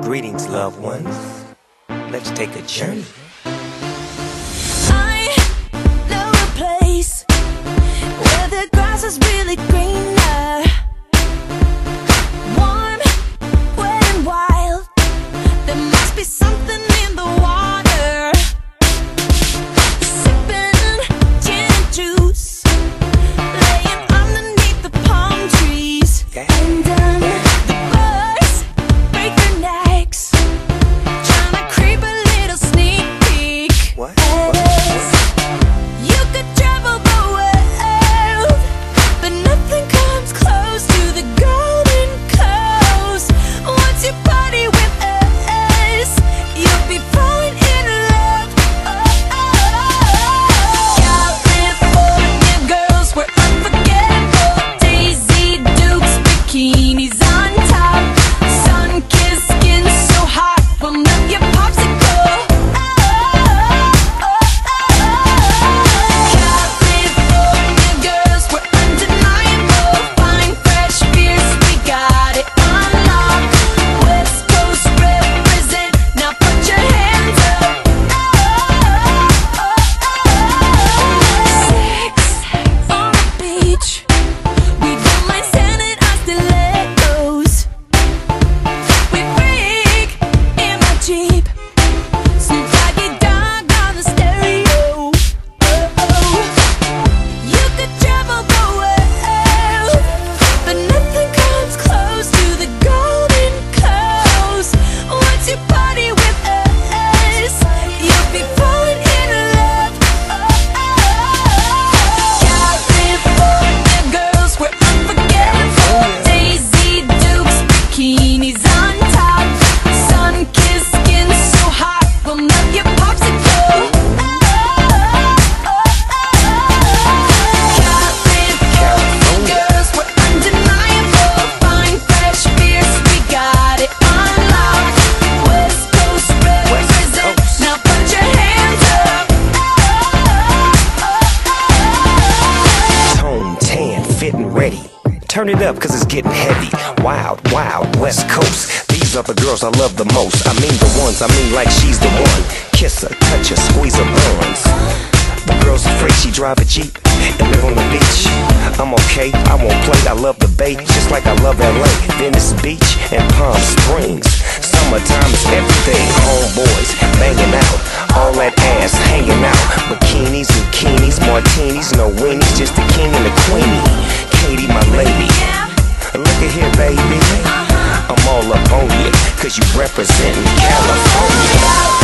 Greetings, loved ones. Let's take a journey. I know a place where the grass is really greener, warm, wet and wild. There must be something in the water. Sipping gin and juice, laying underneath the palm trees. And the birds break their necks, trying to creep a little sneak peek. What? You could travel the world, but nothing comes close to the golden coast. Once you party with us, you'll be falling in love. California girls, we're unforgettable. Daisy Dukes, bikinis on top, sun-kissed skin so hot, we'll melt your popsicle. California girls, we're undeniable. Fine, fresh beers, we got it on lock. West Coast represent, now put your hands up. Sex on the beach, we don't mind standing on stilettos. We freak in my Jeep, Snoop Doggy Dogg on the stereo. You could travel the world, but nothing comes close to the golden coast. Once you party with us, you'll be falling in love. California girls, we're unforgettable. Daisy Dukes, bikinis on top, sun-kissed skin so hot, we'll melt your popsicle. California girls, we're undeniable. Fine, fresh beers, we got it on lock. West Coast represent, now put your hands up. Tone, tan, fit and ready. Turn it up, cause it's getting heavy. Wild, wild, West Coast. These are the girls I love the most. I mean the ones, I mean like she's the one. Kiss her, touch her, squeeze her buns. The girl's afraid she drive a Jeep and live on the beach. I'm okay, I won't play, I love the bay, just like I love LA, Venice Beach, and Palm Springs. Summertime is everything, homeboys banging out, all that ass hanging out. Bikinis, bikinis, martinis, no weenies, just the king and the queenie. Katie, my lady, look at here, baby, I'm all up on you, cause you representin' California.